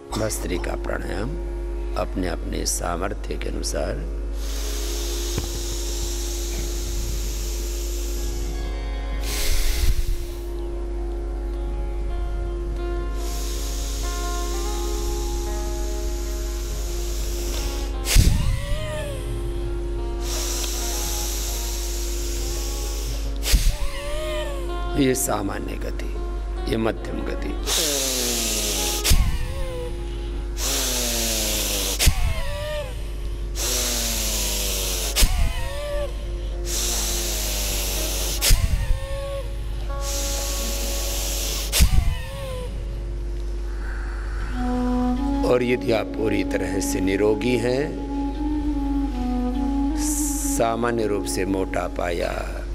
भस्त्रिका प्राणायाम अपने अपने सामर्थ्य के अनुसार ये सामान्य गति, ये मध्यम गति। और यदि आप पूरी तरह से निरोगी हैं, सामान्य रूप से मोटापा या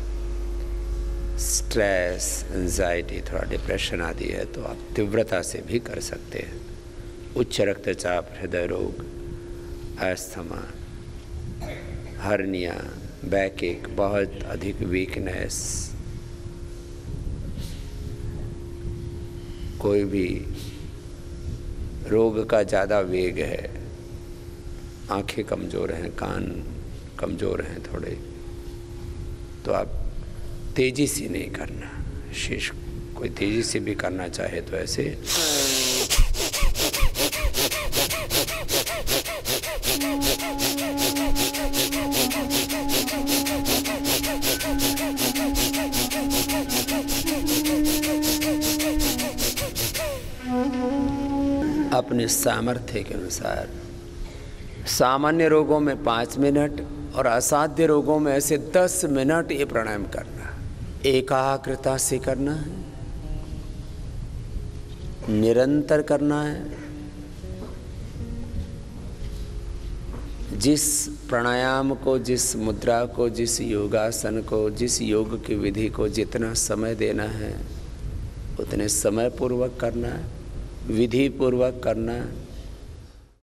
स्ट्रेस, एंजाइटी, थोड़ा डिप्रेशन आदि है तो आप तीव्रता से भी कर सकते हैं। उच्च रक्तचाप, हृदय रोग, अस्थमा, हर्निया, बैक एक, बहुत अधिक वीकनेस, कोई भी रोग का ज़्यादा वेग है, आंखें कमज़ोर हैं, कान कमज़ोर हैं थोड़े, तो आप तेजी से नहीं करना। शेष कोई तेजी से भी करना चाहे तो ऐसे अपने सामर्थ्य के अनुसार। सामान्य रोगों में 5 मिनट और असाध्य रोगों में ऐसे 10 मिनट ये प्राणायाम करना, एकाग्रता से करना है, निरंतर करना है। जिस प्राणायाम को, जिस मुद्रा को, जिस योगासन को, जिस योग की विधि को जितना समय देना है उतने समय पूर्वक करना है, विधि पूर्वक करना है।